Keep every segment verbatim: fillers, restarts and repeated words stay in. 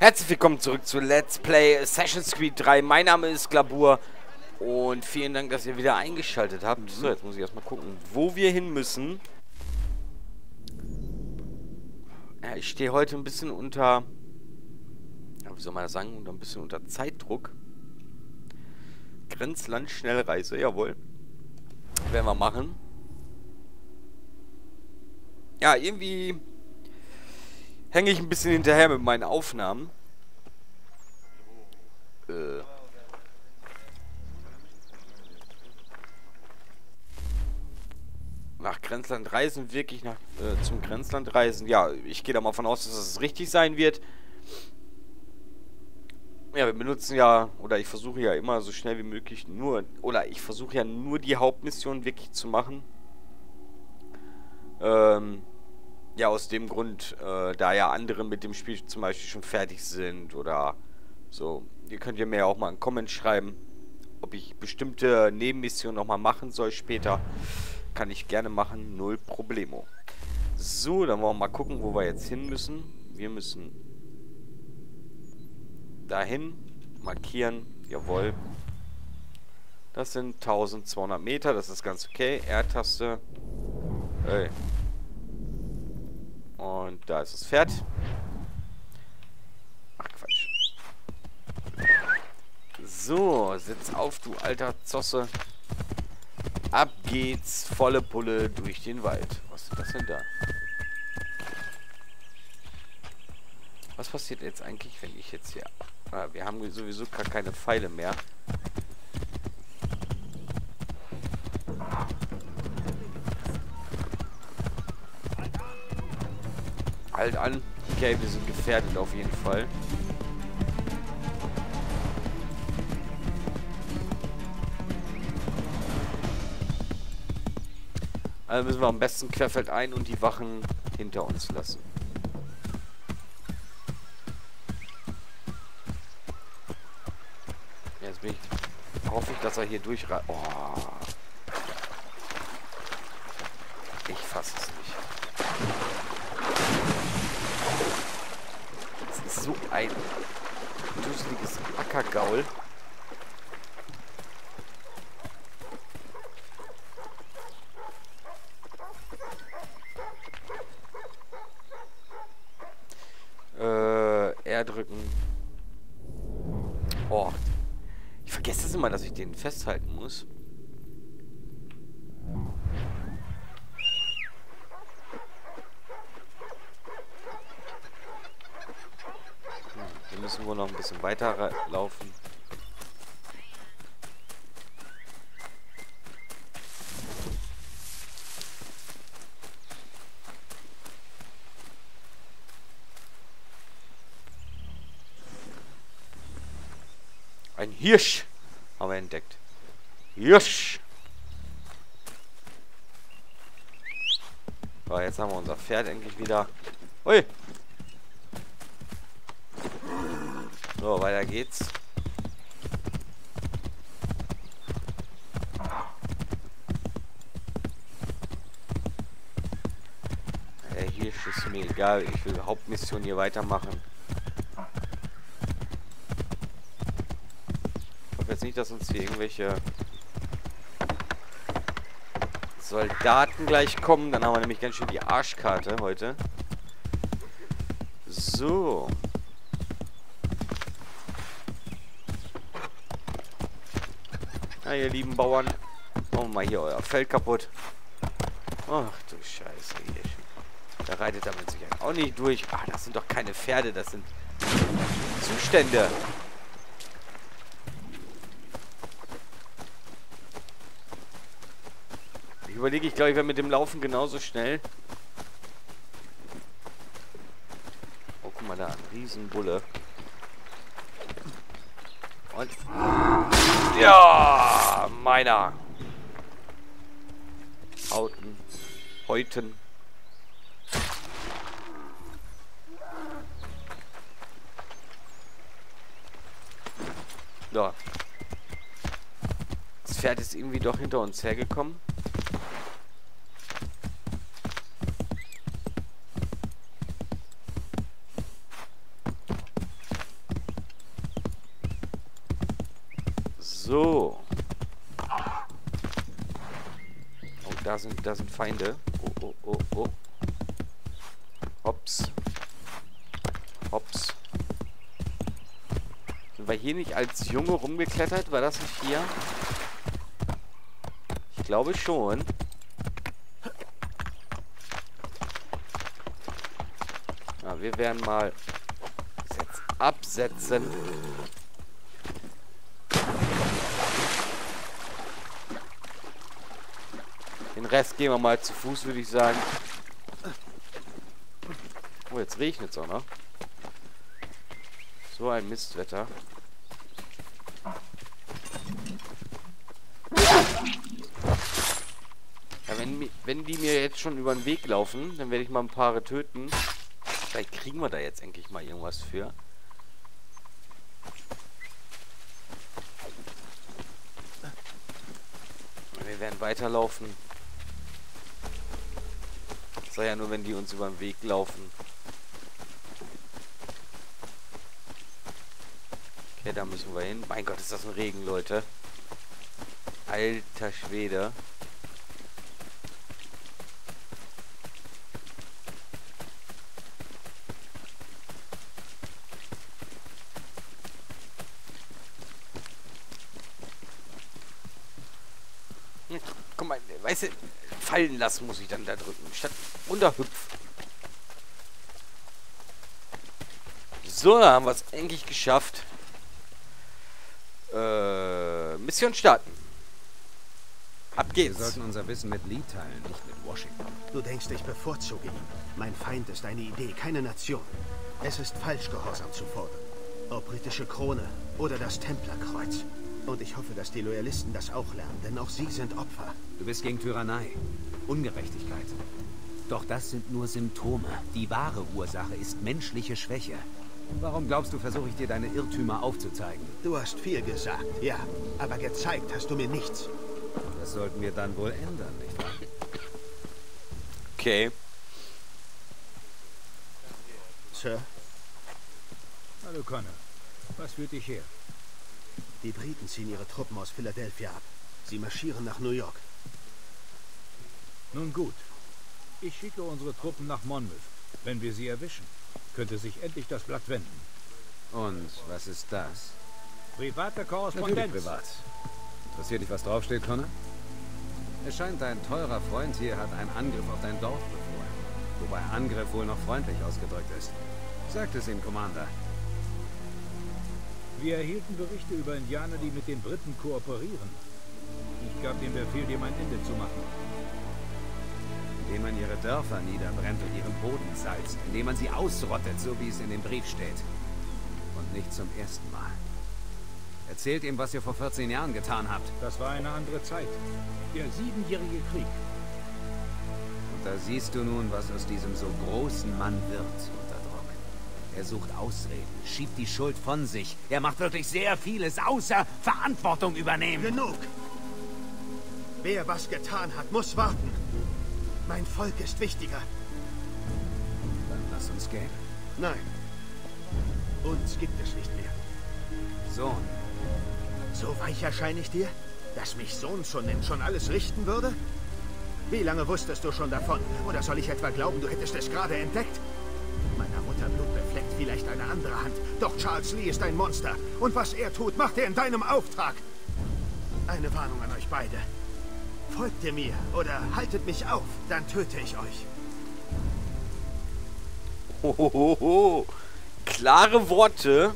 Herzlich willkommen zurück zu Let's Play Assassin's Creed drei. Mein Name ist Glabur und vielen Dank, dass ihr wieder eingeschaltet habt. So, jetzt muss ich erstmal gucken, wo wir hin müssen. Ja, ich stehe heute ein bisschen unter, ja, wie soll man das sagen, unter ein bisschen unter Zeitdruck. Grenzland Schnellreise, jawohl. Werden wir machen. Ja, irgendwie hänge ich ein bisschen hinterher mit meinen Aufnahmen. Äh. Nach Grenzland reisen, wirklich nach äh, zum Grenzland reisen. Ja, ich gehe da mal von aus, dass es richtig sein wird. Ja, wir benutzen ja, oder ich versuche ja immer so schnell wie möglich nur, oder ich versuche ja nur die Hauptmission wirklich zu machen. Ähm... Ja, aus dem Grund, äh, da ja andere mit dem Spiel zum Beispiel schon fertig sind oder so. Ihr könnt ja mir ja auch mal einen Comment schreiben, ob ich bestimmte Nebenmissionen nochmal machen soll später. Kann ich gerne machen, null Problemo. So, dann wollen wir mal gucken, wo wir jetzt hin müssen. Wir müssen dahin markieren, jawohl. Das sind eintausendzweihundert Meter, das ist ganz okay. R-Taste. Ey. Und da ist das Pferd. Ach, Quatsch. So, sitz auf, du alter Zosse. Ab geht's, volle Pulle durch den Wald. Was ist das denn da? Was passiert jetzt eigentlich, wenn ich jetzt hier... Ah, wir haben sowieso gar keine Pfeile mehr. Halt an. Okay, wir sind gefährdet auf jeden Fall. Also müssen wir am besten querfeldein und die Wachen hinter uns lassen. Jetzt bin ich... hoffe ich, dass er hier durchreißt. Oh. Ich fasse es nicht. So ein dusseliges Ackergaul. Äh, R drücken. Oh. Ich vergesse es immer, dass ich den festhalten muss. Müssen wir noch ein bisschen weiter laufen. Ein Hirsch haben wir entdeckt. Hirsch! So, jetzt haben wir unser Pferd endlich wieder. Ui! So, weiter geht's. Der Hirsch ist mir egal. Ich will Hauptmission hier weitermachen. Ich hoffe jetzt nicht, dass uns hier irgendwelche Soldaten gleich kommen. Dann haben wir nämlich ganz schön die Arschkarte heute. So. Na, ihr lieben Bauern, machen wir mal hier euer Feld kaputt. Ach du Scheiße, hier. Da reitet er mit Sicherheit auch nicht durch. Ah, das sind doch keine Pferde, das sind Zustände. Ich überlege, ich glaube, ich wäre mit dem Laufen genauso schnell. Oh, guck mal da, ein Riesenbulle. Und... ja, meiner. Hauten. Häuten. Ja. Das Pferd ist irgendwie doch hinter uns hergekommen. So. Oh, da sind, da sind Feinde. Oh, oh, oh, oh. Hops. Hops. Sind wir hier nicht als Junge rumgeklettert? War das nicht hier? Ich glaube schon. Ja, wir werden mal jetzt absetzen. Den Rest gehen wir mal zu Fuß, würde ich sagen. Oh, jetzt regnet es auch noch. So ein Mistwetter. Ja, wenn, wenn die mir jetzt schon über den Weg laufen, dann werde ich mal ein paar töten. Vielleicht kriegen wir da jetzt endlich mal irgendwas für. Wir werden weiterlaufen. Das sei ja nur, wenn die uns über den Weg laufen. Okay, da müssen wir hin. Mein Gott, ist das ein Regen, Leute. Alter Schwede. Hm, guck mal, weißt du, fallen lassen muss ich dann da drücken, statt runterhüpfen. So, da haben wir es endlich geschafft. Äh, Mission starten. Ab geht's. Wir sollten unser Wissen mit Lee teilen, nicht mit Washington. Du denkst, ich bevorzuge ihn. Mein Feind ist eine Idee, keine Nation. Es ist falsch, Gehorsam zu fordern. Ob britische Krone oder das Templerkreuz. Und ich hoffe, dass die Loyalisten das auch lernen, denn auch sie sind Opfer. Du bist gegen Tyrannei, Ungerechtigkeit. Doch das sind nur Symptome. Die wahre Ursache ist menschliche Schwäche. Warum glaubst du, versuche ich dir deine Irrtümer aufzuzeigen? Du hast viel gesagt, ja. Aber gezeigt hast du mir nichts. Das sollten wir dann wohl ändern, nicht wahr? Okay. Sir? Hallo Connor. Was führt dich her? Die Briten ziehen ihre Truppen aus Philadelphia ab. Sie marschieren nach New York. Nun gut. Ich schicke unsere Truppen nach Monmouth. Wenn wir sie erwischen, könnte sich endlich das Blatt wenden. Und was ist das? Private Natürlich Korrespondenz. privat. Interessiert dich, was draufsteht, Connor? Es scheint, dein teurer Freund hier hat einen Angriff auf dein Dorf befohlen. Wobei Angriff wohl noch freundlich ausgedrückt ist. Sagt es ihm, Commander. Wir erhielten Berichte über Indianer, die mit den Briten kooperieren. Ich gab dem Befehl, dem ein Ende zu machen. Indem man ihre Dörfer niederbrennt und ihren Boden salzt. Indem man sie ausrottet, so wie es in dem Brief steht. Und nicht zum ersten Mal. Erzählt ihm, was ihr vor vierzehn Jahren getan habt. Das war eine andere Zeit. Der siebenjährige Krieg. Und da siehst du nun, was aus diesem so großen Mann wird unter Druck. Er sucht Ausreden, schiebt die Schuld von sich. Er macht wirklich sehr vieles, außer Verantwortung übernehmen. Genug! Wer was getan hat, muss warten. Mein Volk ist wichtiger. Dann lass uns gehen. Nein. Uns gibt es nicht mehr. Sohn. So weich erscheine ich dir, dass mich Sohn zu nennen schon alles richten würde? Wie lange wusstest du schon davon? Oder soll ich etwa glauben, du hättest es gerade entdeckt? Meiner Mutter Blut befleckt vielleicht eine andere Hand. Doch Charles Lee ist ein Monster. Und was er tut, macht er in deinem Auftrag. Eine Warnung an euch beide. Folgt ihr mir oder haltet mich auf, dann töte ich euch. Hohoho. Klare Worte.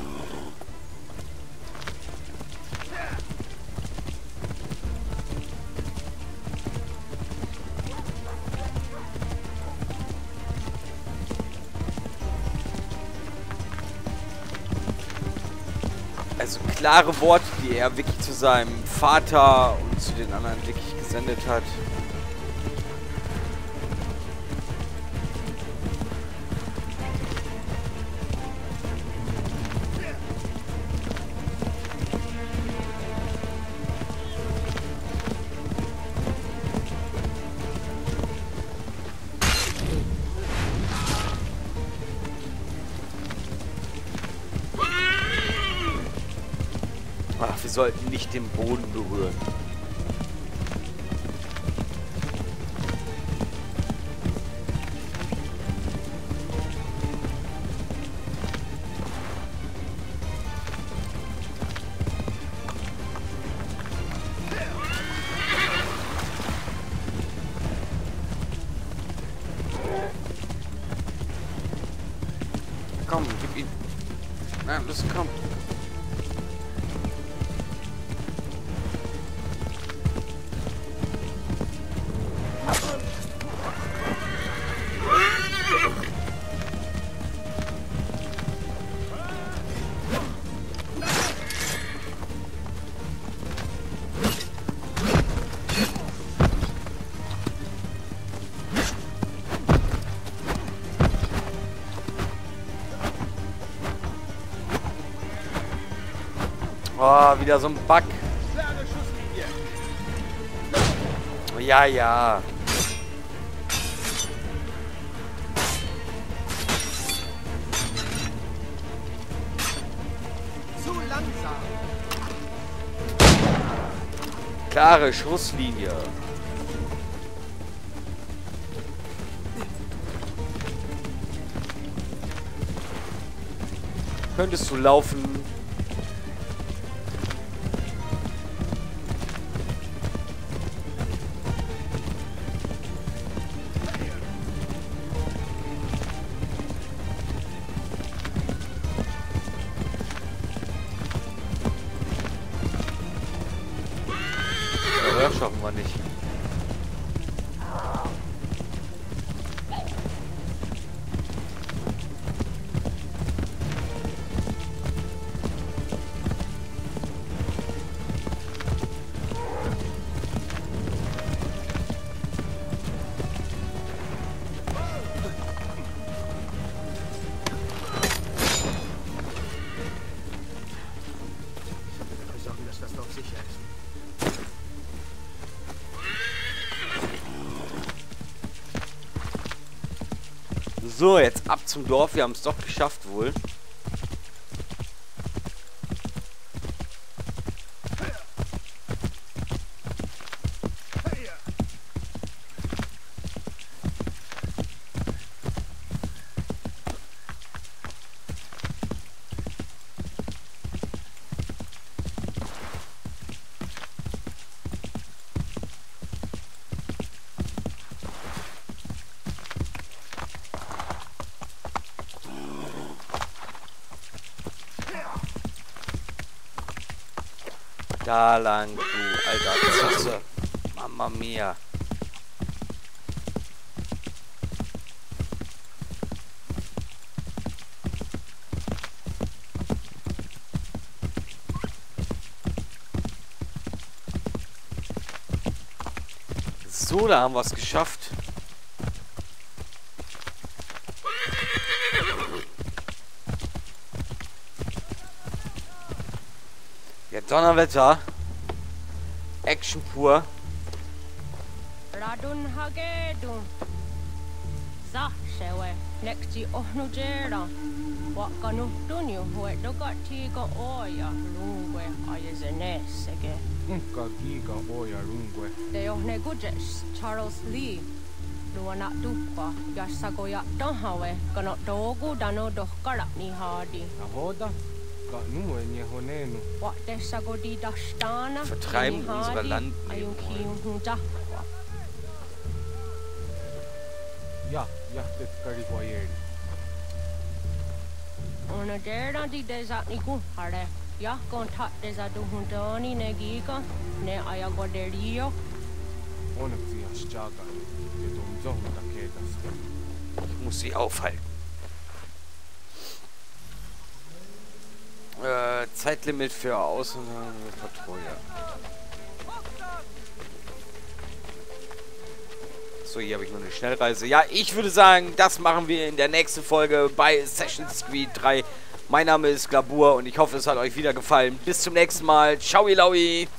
Also klare Worte, die er wirklich zu seinem Vater und zu den anderen wirklich gesendet hat. Manche sollten nicht den Boden berühren. Komm, gib ihn. Na, los, komm. Oh, wieder so ein Bug. Oh, ja, ja. Zu langsam. Klare Schusslinie. Könntest du laufen? Ja, schaffen wir nicht. Dafür sorgen, dass das Dorf sicher ist. So, jetzt ab zum Dorf. Wir haben es doch geschafft wohl. Da lang, du alter Zosse. Mamma mia. So, da haben wir es geschafft. Ja, Donnerwetter. Action pur. Radun Hagedun. Sahsewe. Nexti Ohnujera. Wakanu Dunyu, who at Dogatiga Oya, Lungwe, Ayazanesege. Unka giga oja lungwe. De Ohne Gujes, Charles Lee. Luana Duppa, Yasagoya Donhawe, Ganot Dogu Dano Dohkara ni Hardi. Ahoda? Ka nuwe nye honenu. What de Sagodi Dashtana, Vertreiben unsere Landbewohner. Ayunki Hujahwa. Ja, jahtet karihuayeri. Ona dera di desat ni kuhare. Ja, kontat desa duhuntoni ne giga, ne ayagoderio. Onneksi jaschaga. Et um zohmata kedas. Ich muss sie aufhalten. Äh, Zeitlimit für Außen- und Patrouille. So, hier habe ich noch eine Schnellreise. Ja, ich würde sagen, das machen wir in der nächsten Folge bei Assassin's Creed drei. Mein Name ist Glabur und ich hoffe, es hat euch wieder gefallen. Bis zum nächsten Mal. Ciao, Ilaui.